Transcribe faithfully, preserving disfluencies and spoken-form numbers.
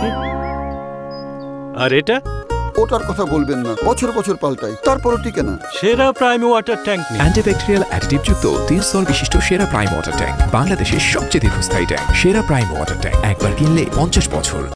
আর এটা ওটার কথা বলবেন না, বছর বছর পাল্টাই, তারপরও টিকে না। সেরা prime water tank antibacterial additive যুক্ত তিন স্তর বিশিষ্ট সেরা প্রাইম ওয়াটার ট্যাঙ্ক, বাংলাদেশের সবচেয়ে দীর্ঘস্থায়ী ট্যাঙ্ক। সেরা প্রাইম ওয়াটার ট্যাঙ্ক একবার কিনলে পঞ্চাশ বছর।